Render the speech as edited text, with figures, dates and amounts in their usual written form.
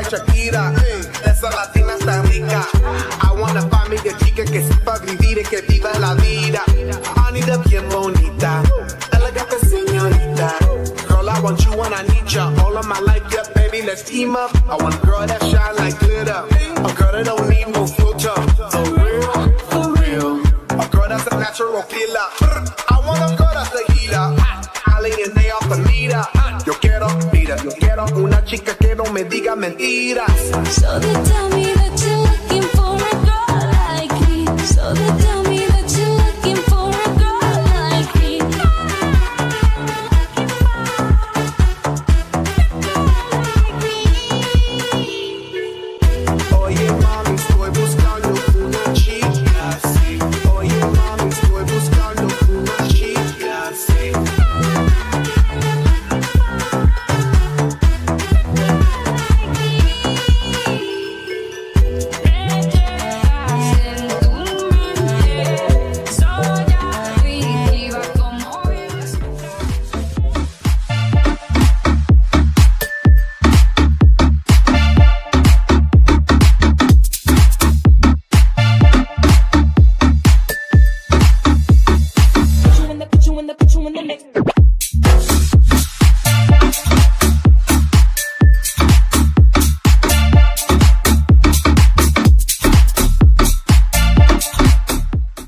Shakira. Esa latina está rica. I wanna find me a chica que sepa vivir y que viva la vida. Anita bien bonita, elegante señorita. Girl, I want you when I need ya. All of my life, yeah, baby, let's team up. I want a girl that shine like glitter. A girl that don't need no filter. For real, for real. A girl that's a natural killer. I want a girl that's a healer. I lay in day off the meter. Yo quiero, mira, yo quiero una chica que no me diga mentiras. So they tell me that you're looking for a girl like me. So they